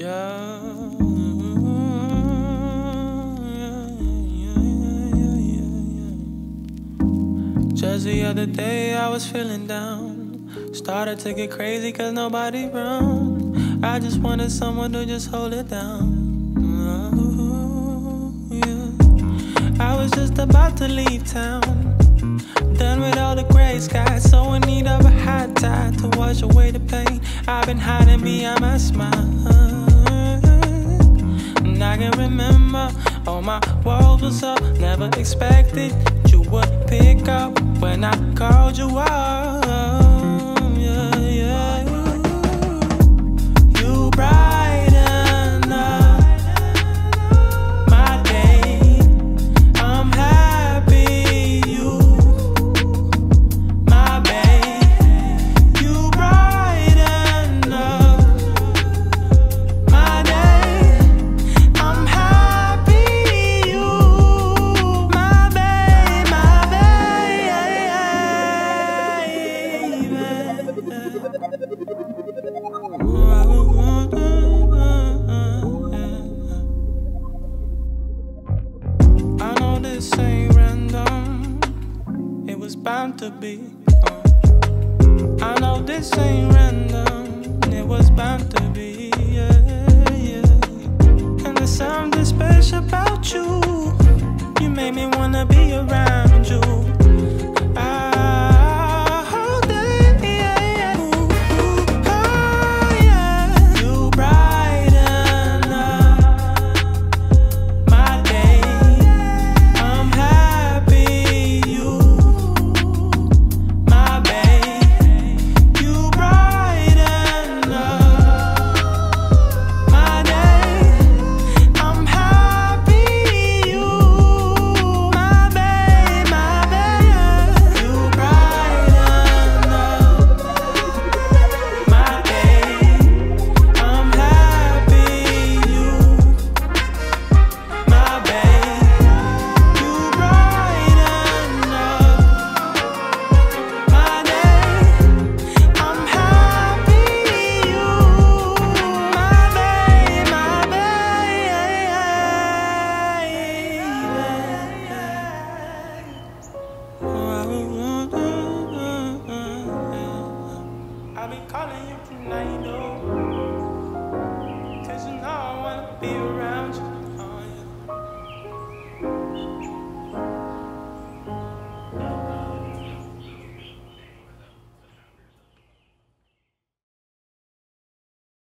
Just the other day I was feeling down. Started to get crazy cause nobody around. I just wanted someone to just hold it down. I was just about to leave town, done with all the gray skies, so in need of a hot tide to wash away the pain I've been hiding behind my smile. And I can remember all my world was up. Never expected you would pick up when I called you up. Yeah, yeah. You brighten up my day. I'm happy you, my babe. You brighten up my day. I'm happy you, my babe, my I know this ain't random, it was bound to be. I know this ain't random, it was bound to be. Yeah, yeah. And there's something special about you. You made me wanna be around you. I've been calling you tonight, though, 'cause you know I wanna be around.